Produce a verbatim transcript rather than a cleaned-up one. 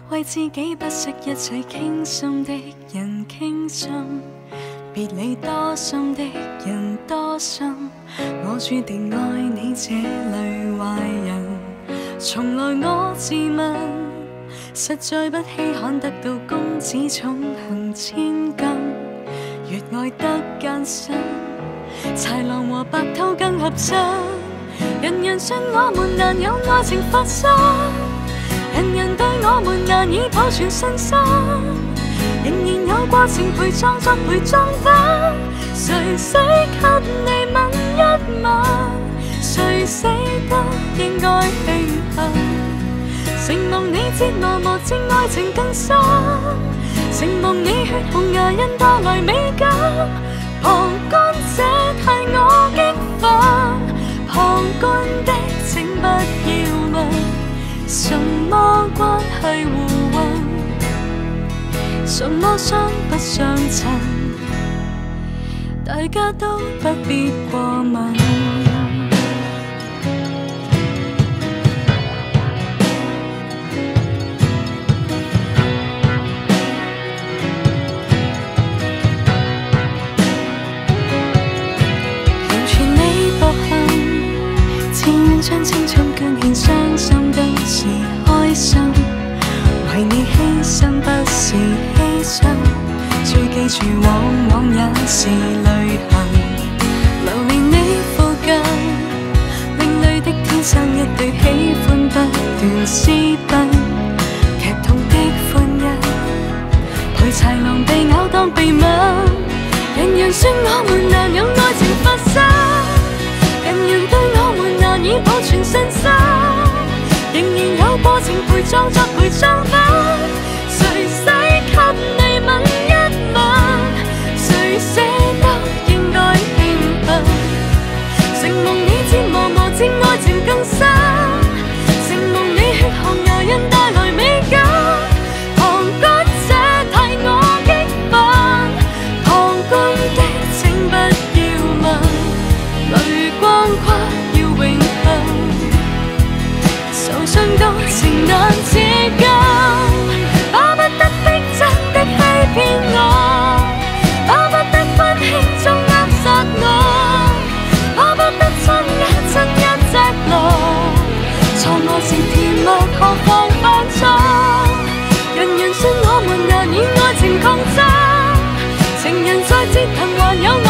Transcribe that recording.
为自己不惜一切倾心的人倾心，别理多心的人多心。我注定爱你这类坏人，从来我自问，实在不稀罕得到公子重行千金。越爱得艰辛，豺狼和白兔更合衬。人人信我們難有愛情發生，人人對我們難以保存信心，仍然有過程陪葬作陪葬品。誰死給你吻一吻，誰死得應該慶幸。承蒙你折磨無證愛情更深，承蒙你血紅牙印帶來美感，旁觀者替我激憤。旁觀的請不要問，什麼關係互混，什麼相不相襯，大家都不必過問。將青春捐獻，傷心的是開心，為你犧牲不是犧牲，最記住往往也是淚痕，流連你附近，另類的天生一對喜歡不斷私奔，劇痛的歡欣，陪豺狼被咬當被吻，人人說我們難有愛情發生，人人對我們難以保存信心，仍然有過程陪葬作陪葬品。誰使給你吻一吻，誰捨得應該慶幸。承蒙你折磨無證愛情更深，承蒙你血紅牙印帶來美感，旁觀者替我激憤，旁觀的請不要問，淚光跨要永恆，受傷到情難自禁，巴不得逼真的欺騙我，巴不得溫馨中扼殺我，巴不得親一親一隻狼，錯愛是甜蜜何況犯錯，人人信我們難以愛情抗爭，情人在折騰還有